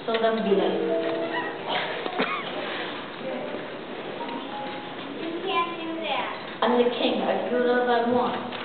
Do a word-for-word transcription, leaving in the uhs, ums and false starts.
So don't be late. You can't do that. I'm the king. I do whatever I want.